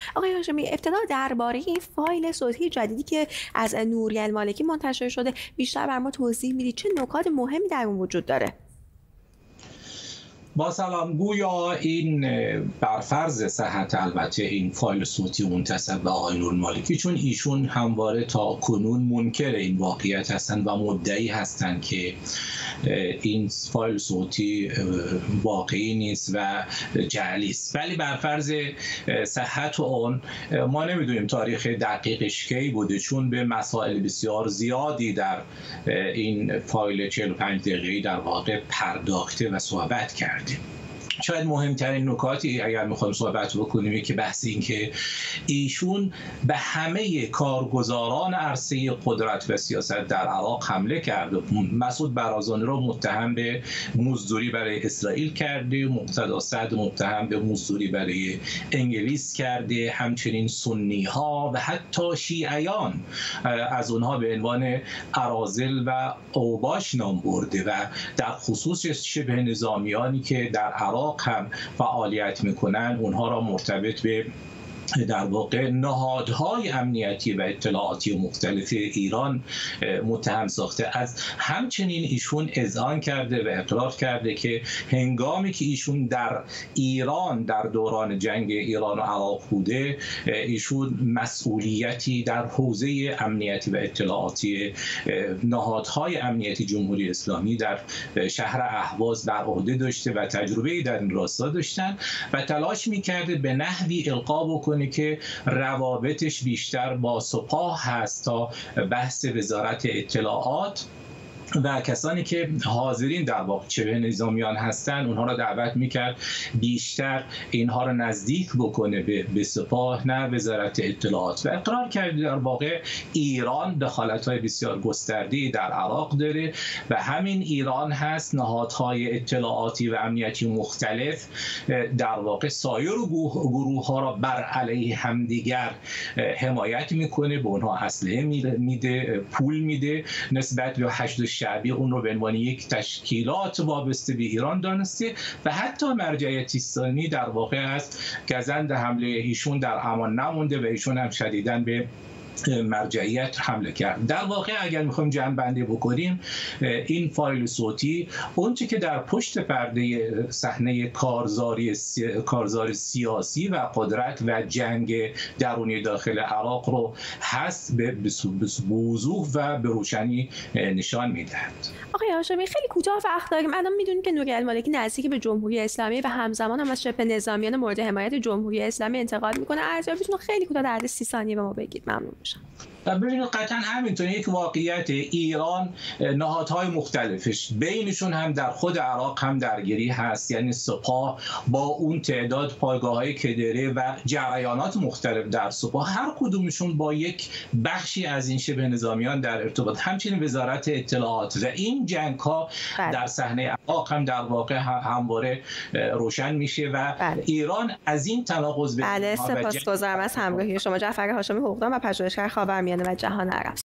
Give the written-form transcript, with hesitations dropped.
آقای هاشمی، ابتدا درباره این فایل صوتی جدیدی که از نوری المالکی منتشر شده بیشتر بر ما توضیح میدید؟ چه نکات مهمی در اون وجود داره؟ با سلام. گویا این بر فرض صحت البته این فایل صوتی منتسب به آقای نورالمالکی، چون ایشون همواره تا کنون منکر این واقعیت هستند و مدعی هستند که این فایل صوتی واقعی نیست و جعلی است، ولی بر فرض صحت اون ما نمیدونیم تاریخ دقیقش کی بوده، چون به مسائل بسیار زیادی در این فایل 45 دقیقه‌ای در واقع پرداخته و صحبت کرد. شاید مهمترین نکاتی اگر میخوایم صحبت بکنیم که بحث این که ایشون به همه کارگزاران عرصه قدرت و سیاست در عراق حمله کرده. مسعود برازانی را متهم به مزدوری برای اسرائیل کرده، مقتدا سعد متهم به مزدوری برای انگلیس کرده، همچنین سنی ها و حتی شیعیان از اونها به عنوان اراذل و اوباش نام برده و در خصوص شبه نظامیانی که در عراق هم فعالیت میکنن اونها را مرتبط به در واقع نهادهای امنیتی و اطلاعاتی مختلف ایران متهم ساخته. از همچنین ایشون اذعان کرده و اقرار کرده که هنگامی که ایشون در ایران در دوران جنگ ایران و عراق بوده، ایشون مسئولیتی در حوزه امنیتی و اطلاعاتی نهادهای امنیتی جمهوری اسلامی در شهر اهواز بر عهده داشته و تجربه‌ای در این راستا داشتن و تلاش می‌کرده به نحوی القا بکنه که روابطش بیشتر با سپاه هست تا بحث وزارت اطلاعات و کسانی که حاضرین در واقع شبه نظامیان هستند اونها را دعوت میکرد بیشتر اینها را نزدیک بکنه به سپاه نه وزارت اطلاعات و اقرار کرد در واقع ایران دخالت‌های بسیار گسترده‌ای در عراق داره و همین ایران هست نهادهای اطلاعاتی و امنیتی مختلف در واقع سایر گروه ها را بر علیه همدیگر حمایت میکنه، به اونها اسلحه میده، پول میده، نسبت به حشد شعبی اون رو به عنوان یک تشکیلات وابسته به ایران دانسته و حتی مرجعیت سیستانی در واقع از گزند حمله ایشون در امان نمونده و ایشون هم شدیداً به مرجعیت حمله کرد. در واقع اگر میخوایم جمع‌بندی بکنیم این فایل صوتی اونچه که در پشت پرده صحنه کارزار سیاسی و قدرت و جنگ درونی داخل عراق رو هست به وضوح و به روشنی نشان میدهد. آقای هاشمی خیلی کوتاه وقت داریم. الان میدونیم که نوری المالکی نزدیک به جمهوری اسلامی و همزمان هم از شبه نظامیان مورد حمایت جمهوری اسلامی انتقاد میکنه. ارزیابیتون خیلی کوتاه در عرض 30 ثانیه به ما بگید ممنون میشم. ببینید قطعا همینطور یک واقعیت ایران نهادهای مختلفش بینشون هم در خود عراق هم درگیری هست، یعنی سپاه با اون تعداد پایگاه‌هایی که داره و جریانات مختلف در سپاه هر کدومشون با یک بخشی از این شبه نظامیان در ارتباط، همچنین وزارت اطلاعات و این جنگ‌ها در صحنه عراق هم در واقع همواره روشن میشه و ایران از این تناقض سپاسگزارم از همراهی شما. جعفر هاشمی، حقوقدان و پژوهشگر خاورمیانه و جهان عرب.